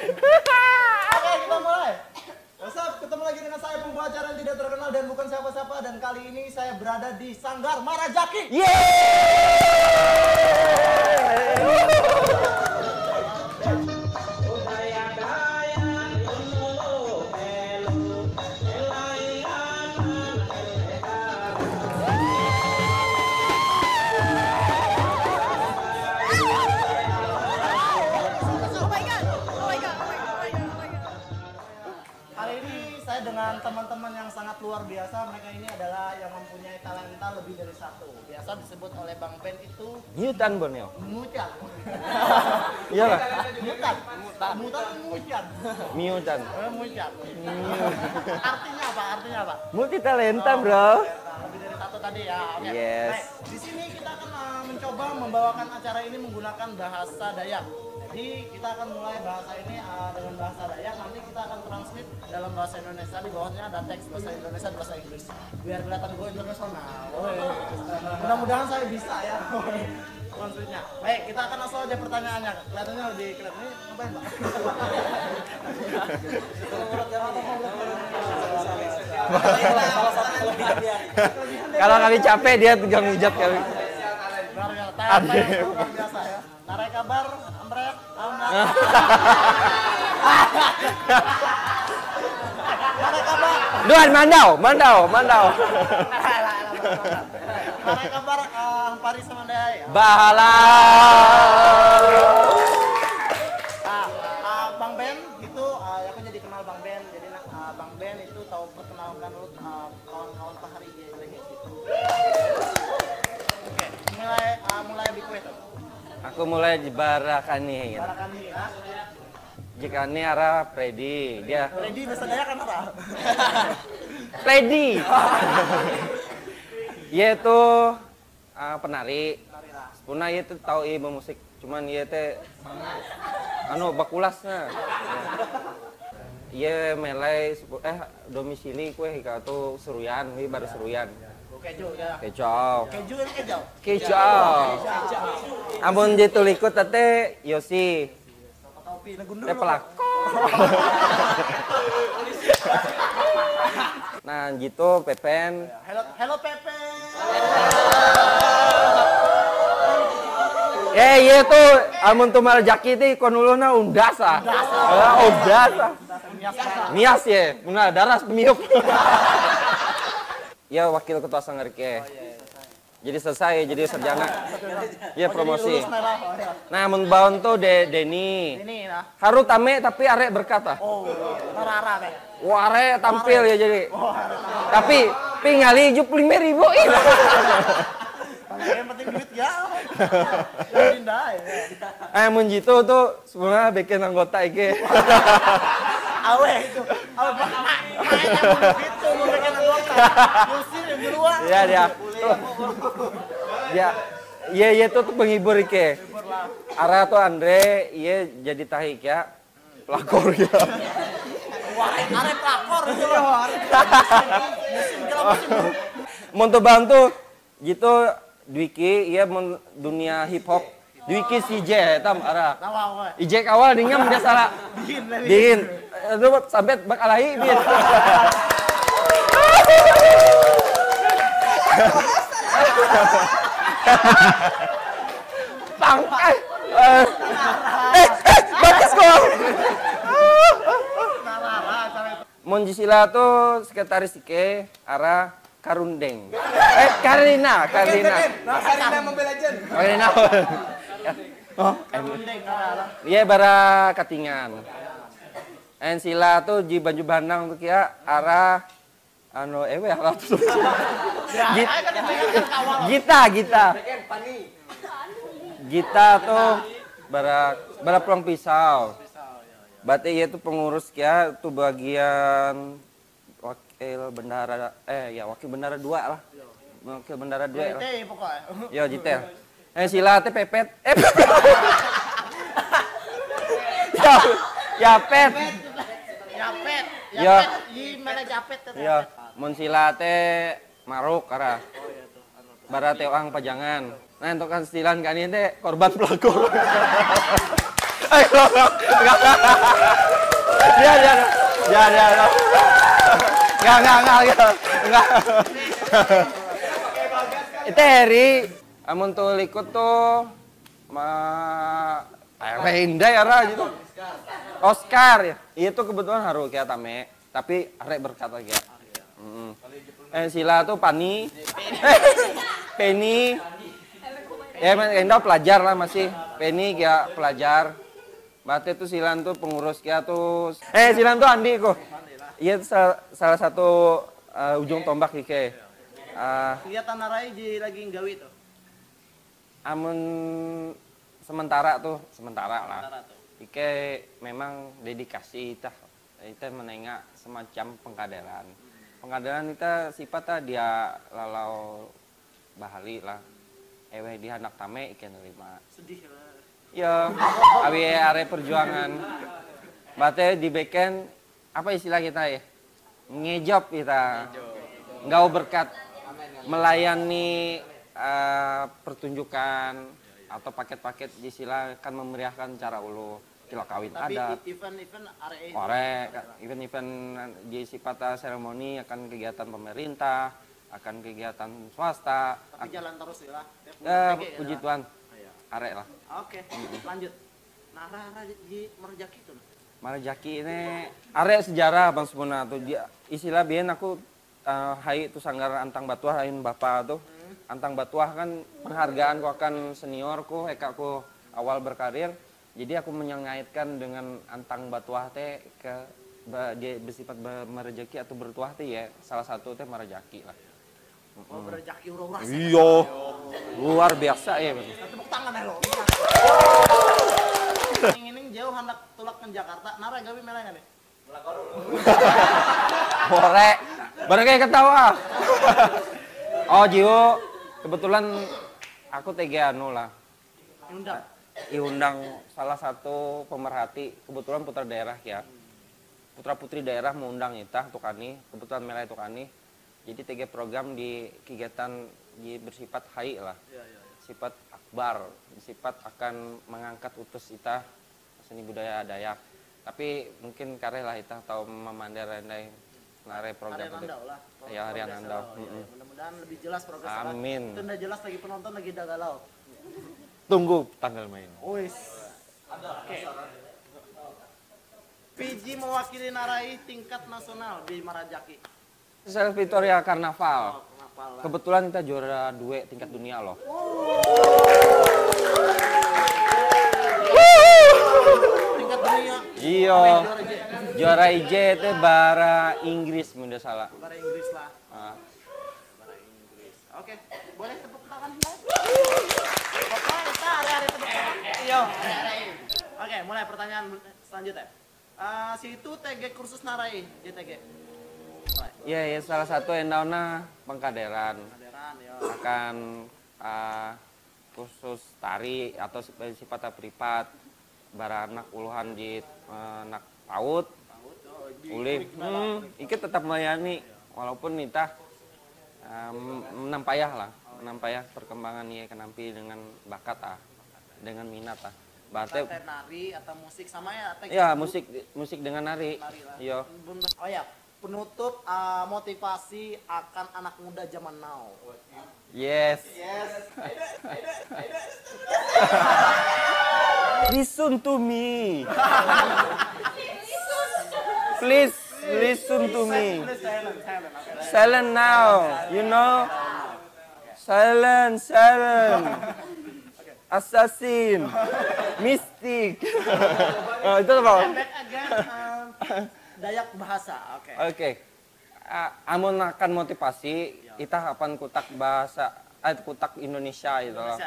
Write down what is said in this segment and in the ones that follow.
Oke, kita mulai. What's up? Ketemu lagi dengan saya pembawa acara yang tidak terkenal dan bukan siapa-siapa, dan kali ini saya berada di Sanggar Marajaki. Dengan teman-teman yang sangat luar biasa. Mereka ini adalah yang mempunyai talenta lebih dari satu. Biasa disebut oleh Bang Ben itu Mutan Borneo. Mutan. Iyalah. Mutan. Mutan. Mutan. Mutan. Artinya apa? Artinya apa? Multi talenta, bro. Lebih dari satu tadi ya. Okay. Yes. Baik, di sini kita akan mencoba membawakan acara ini menggunakan bahasa Dayak. Jadi kita akan mulai bahasa ini dengan bahasa Dayak, nanti kita akan translate dalam bahasa Indonesia. Di bawahnya ada teks bahasa Indonesia dan bahasa Inggris. Biar kelihatan gue internasional. Mudah-mudahan saya bisa ya. Maksudnya. Baik, kita akan langsung aja pertanyaannya. Kelihatannya lebih kelihatan. Ini ngapain, Pak? Kalau kami capek dia tegang hujat kami. Luar biasa ya. Tarik kabar, ambrek, tarik kabar. Duan, mandau. Tarik kabar, Paris sama Daya. Bahala. Bang Ben itu, aku jadi kenal Bang Ben. Jadi Bang Ben itu tahu perkenalkan lu kawan-kawan Pak Hari gitu. Oke, mulai bikuet. Aku mulai barakani. Barakani ya. Jika ini arah Freddy, dia. Freddy bahasa Dayak kan apa? Freddy. Dia itu penari. Punah dia itu tahu musik, cuman dia teh bakulasnya. Iya melai domisili kue hika tuh seruyan, ini baru seruyan. Keju ya. Keju. Amun jitu likut tete Yosi. Teh pelakor. Nah, gitu Pepen. Hello Pepen. Iya tuh amun tuh Marajaki teh konuluna undasa. Undasa. Mias ya, benar daras pemiuk. Ya wakil ketua Sanggar ke. Jadi selesai, jadi sarjana. Iya promosi. Nah, mun baon tuh Denny. Haru tame tapi arek berkata. Oh, rara teh. Wah, arek tampil ya jadi. Tapi pingali 75.000. Yang penting duit ya. Pindah ya. Mun jitu tuh sebenarnya bikin anggota iki. Awe itu. Awe itu mau bikin anggota. Musir yang duluan. Iya dia. Ya, iya tuh penghibur iki. Ara tuh Andre, iya jadi tahik ya. Pelakor ya. Wah, are pelakor itu. Mun tuh bantu gitu Dwiki, iya dunia hip hop. Dwiki si J tam ara. Ijek awal dingam dia salah. Din. Aduh sampai bakalahi bin. Pangkai. Bagus kok. Mun Jisila tuh sekretaris Ike arah Karundeng. Karina Mobile Legend. Karina. Oh, iya bara Katingan. Sila tuh di baju bandang tuh kia arah arah tuh. Gita tuh bara pulang pisau. Berarti iya tuh pengurus kia tuh bagian wakil bendara wakil bendara 2 lah. Wakil bendara 2 lah. Yo Jitel. Sila teh pepet. Yapet. Ya. Ya, mun sila teh maruk kara. Bara teh orang pajangan. Nah, untuk kan stilan kan ini teh korban pelakor. Enggak. Itu Heri, amun tuh likut tuh Renda ya gitu. Oscar ya. Itu kebetulan haru kayak tame, tapi arek berkata kayak. Sila tuh Pani. Penny. Ya Renda pelajar lah masih. Penny kayak pelajar. Bate tuh Silan tuh pengurus kayak tuh. Silan tuh Andi kok. Iya salah satu ujung tombak Ike. Kegiatan narai lagi nggawi tuh. Amun sementara lah. Ike memang dedikasi itah. Kita menengah semacam pengkaderan. Pengkaderan kita sifatnya dia lalau bahali lah. Di anak tame Ike nerima. Sedih lah. Ya, awi are perjuangan. Bate di beken apa istilah kita ya? Ngejob kita. Enggak berkat melayani pertunjukan atau paket-paket di sila kan memeriahkan cara ulu kilo kawin Tapi adat. event-event area Korek, event-event di sifat seremoni akan kegiatan pemerintah, akan kegiatan swasta. tapi jalan terus ya lah. Puji Tuhan. Arek lah. Oke, lanjut. Nara di Merjaki tuh. Marajaki ini arek sejarah Bang Semuna tuh dia istilah biyen aku hai itu sanggar antang batuah lain bapak tuh. Antang batuah kan penghargaan ku akan seniorku, ekaku awal berkarir. Jadi aku menyengaitkan dengan antang batuah teh ke dia bersifat merejeki atau bertuah teh ya salah satu teh marajaki lah. Oh, berjaki urang-urang. Iya. Luar biasa ya. Tepuk tangan ya lo. Ini jauh hendak tulak ke Jakarta, nara gawi merah nggak nih? Korek, bareng kayak ketawa. Oh Jiwo, kebetulan aku tega anu lah. Undang. Diundang salah satu pemerhati, kebetulan putra daerah ya. Putra putri daerah mengundang itah Tukani, kebetulan merah Tukani. Jadi tega program di kegiatan bersifat hai lah. Sifat akbar, sifat akan mengangkat utus itah seni budaya Dayak. Tapi mungkin kareh lah itah tahu memandai rendai nare program itu. Ya harian andau. Mudah-mudahan lebih jelas progres. Amin. Itu udah jelas lagi penonton lagi udah galau. Tunggu tanggal main. Wis. Oke. PJ mewakili narai tingkat nasional di Marajaki. Self Victoria Karnaval. Kenapa lah? Kebetulan kita juara 2 tingkat dunia loh. Tingkat dunia. Iya. Juara IJ itu bara Inggris mudah salah. Bara Inggris lah. Ah. Bara Inggris. Oke, boleh tepuk tangan kita? Oke, kita hari-hari tepuk tangan. Iya. Oke, mulai pertanyaan selanjutnya. Situ TG kursus narai di TG. Iya, ya salah satu endauna pengkaderan. Kaderan ya. Akan khusus tari atau sifat privat bara anak uluhan di anak PAUD. Uli, iki tetap melayani walaupun nitah menampayah perkembangan ia kenampi dengan bakat dengan minat Berarti nari atau musik sama ya? Ya, musik dengan nari. Iya. Oh ya, penutup motivasi akan anak muda zaman now. Yes. Listen to me. Please listen to me. Silent now, you know. Silent. Assassin. Mystic. Itu apa? Back again, Dayak bahasa. Oke. Amun akan motivasi, kita akan kutak bahasa, kutak Indonesia itu loh.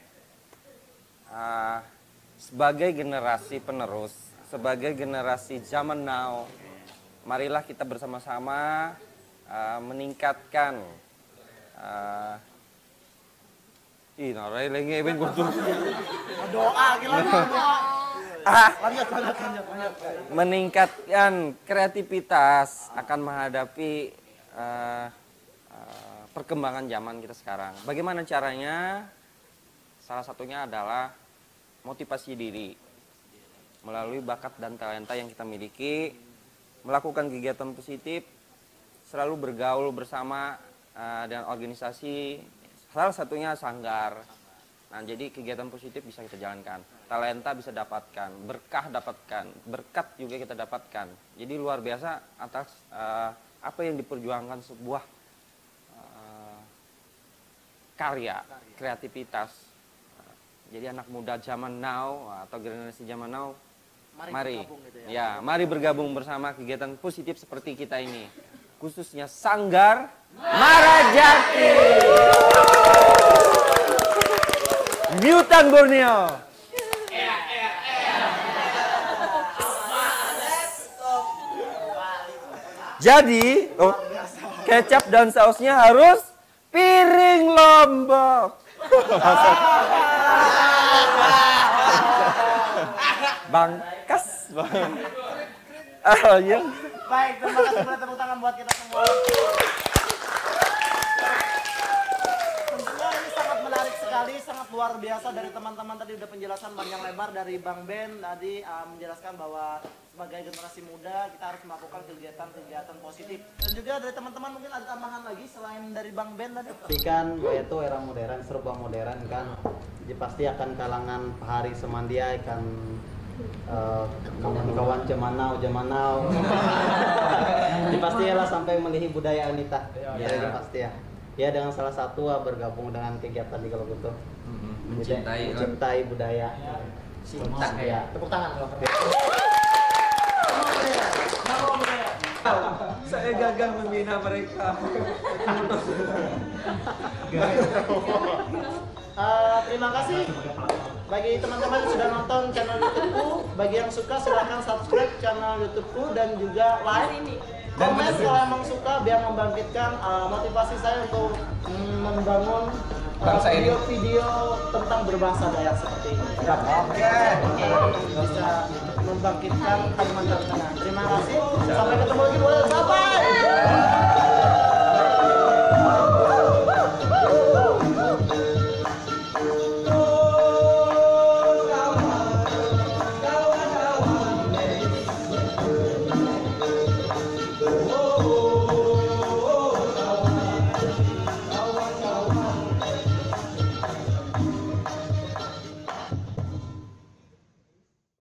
Sebagai generasi penerus, sebagai generasi zaman now, marilah kita bersama-sama meningkatkan narai lagi event kultur. Doa gila. Lanjut. Meningkatkan kreativitas akan menghadapi perkembangan zaman kita sekarang. Bagaimana caranya? Salah satunya adalah motivasi diri. melalui bakat dan talenta yang kita miliki, melakukan kegiatan positif, selalu bergaul bersama dengan organisasi, salah satunya sanggar. Nah, jadi kegiatan positif bisa kita jalankan, talenta bisa dapatkan, berkah dapatkan, berkat juga kita dapatkan. Jadi luar biasa atas apa yang diperjuangkan sebuah karya, kreativitas. Jadi anak muda zaman now atau generasi zaman now, mari bergabung gitu ya. mari bergabung bersama kegiatan positif seperti kita ini, khususnya Sanggar Marajati. Mutan Borneo. Jadi, kecap dan sausnya harus piring Lombok. Bangkas, bang. Ya. Baik, terima kasih, boleh tepuk tangan buat kita semua. Tentunya ini sangat menarik sekali, sangat luar biasa dari teman-teman tadi udah penjelasan panjang lebar dari Bang Ben tadi menjelaskan bahwa sebagai generasi muda kita harus melakukan kegiatan-kegiatan positif. Dan juga dari teman-teman mungkin ada tambahan lagi selain dari Bang Ben tadi. Pasti kan itu era modern, serba modern kan. Jadi pasti akan kalangan Hari Semandia akan kawan Jemanau. Jadi pasti lah sampai melihi budaya Anita. Jadi pasti ya. Ya dengan salah satu bergabung dengan kegiatan di kalau butuh. Mencintai budaya. Cinta ya. Tepuk tangan kalau Saya gagal membina mereka. Terima kasih bagi teman-teman yang sudah nonton channel YouTubeku. Bagi yang suka silahkan subscribe channel YouTubeku dan juga like. Komen kalau emang suka biar membangkitkan motivasi saya untuk membangun video-video tentang berbahasa Dayak seperti ini. Bisa membangkitkan Kalimantan Tengah. Terima kasih. Sampai ketemu lagi. Bye.